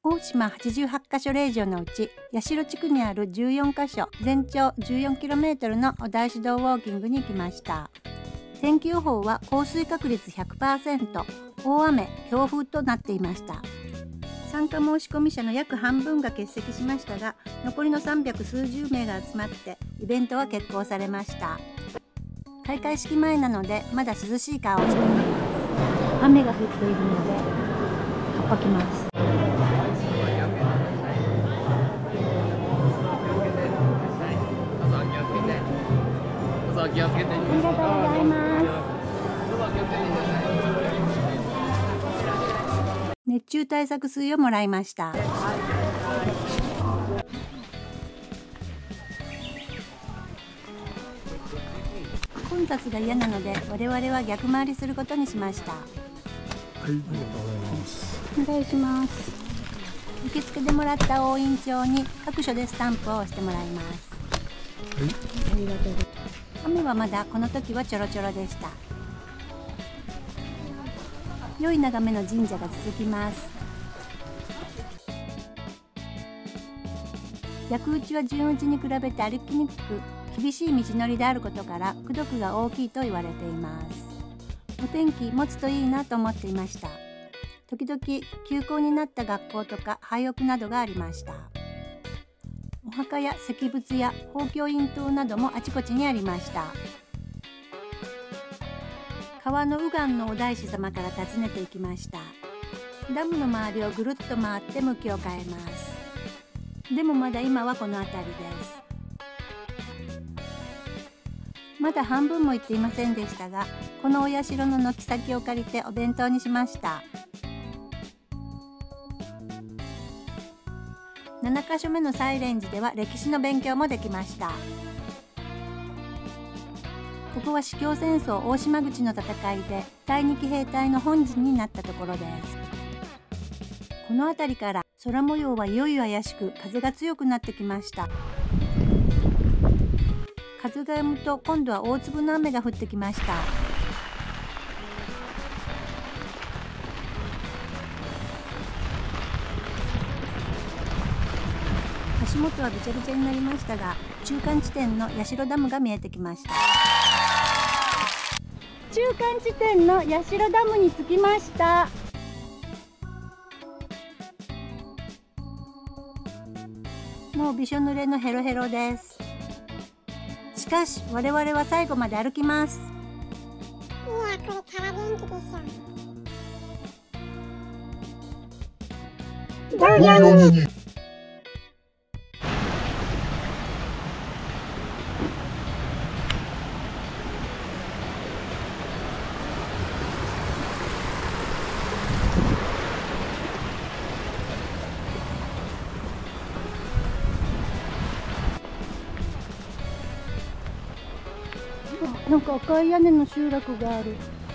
大島88カ所霊場のうち八代地区にある14カ所全長 14km のお大師堂ウォーキングに行きました。天気予報は降水確率 100%、大雨強風となっていました。参加申し込み者の約半分が欠席しましたが、残りの300数十名が集まってイベントは決行されました。開会式前なのでまだ涼しい顔をしています。雨が降っているのでカッパ着ます。ありがとうございます。熱中対策水をもらいました。混雑が嫌なので我々は逆回りすることにしました。はい、 ありがとうございます。 お願いします。受付でもらった押印帳に各所でスタンプを押してもらいます。 はい、 ありがとうございます。雨はまだこの時はちょろちょろでした。良い眺めの神社が続きます。逆打ちは順打ちに比べて歩きにくく厳しい道のりであることから功徳が大きいと言われています。お天気持つといいなと思っていました。時々休校になった学校とか廃屋などがありました。お墓や石仏や宝鏡院塔などもあちこちにありました。川の右岸のお大師様から訪ねていきました。ダムの周りをぐるっと回って向きを変えます。でもまだ今はこの辺りです。まだ半分も行っていませんでしたが、このお社の軒先を借りてお弁当にしました。7カ所目のサイレン寺では歴史の勉強もできました。ここは司教戦争大島口の戦いで第二騎兵隊の本陣になったところです。この辺りから空模様はいよいよ怪しく風が強くなってきました。風が止むと今度は大粒の雨が降ってきました。足元はびちゃびちゃになりましたが、中間地点の八代ダムが見えてきました。中間地点の八代ダムに着きました。もうびしょ濡れのヘロヘロです。しかし我々は最後まで歩きます。 いや、これから元気でしょ。どうやる？ なんか赤い屋根の集落がある。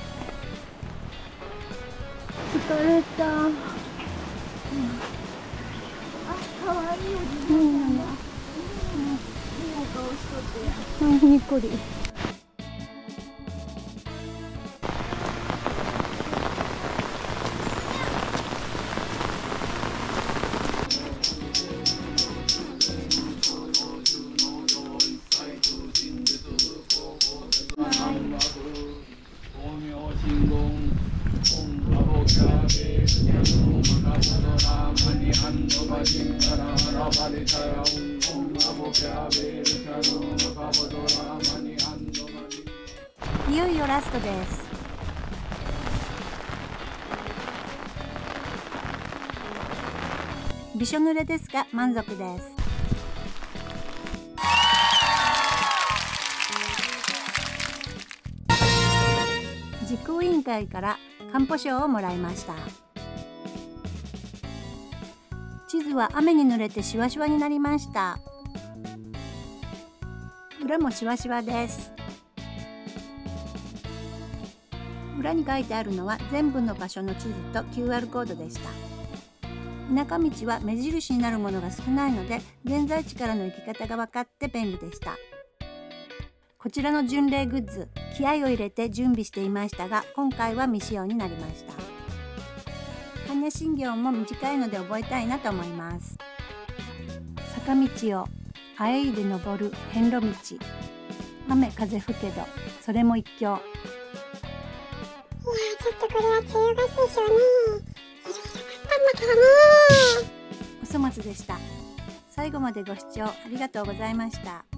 疲れた。あ、可愛いおじさんだ。いいお顔しとって。にっこり。いよいよラストです。びしょ濡れですが満足です。実行委員会からかんぽ賞をもらいました。地図は雨に濡れてシワシワになりました。裏もシワシワです。裏に書いてあるのは全部の場所の地図と QR コードでした。田舎道は目印になるものが少ないので、現在地からの行き方が分かって便利でした。こちらの巡礼グッズ、気合を入れて準備していましたが、今回は未使用になりました。羽野心経も短いので覚えたいなと思います。坂道をあえいで登る遍路道、雨風吹けどそれも一興。 いやー、ちょっとこれは梅雨がちでしょうね。いろいろあったんだからね。 おそ松でした。最後までご視聴ありがとうございました。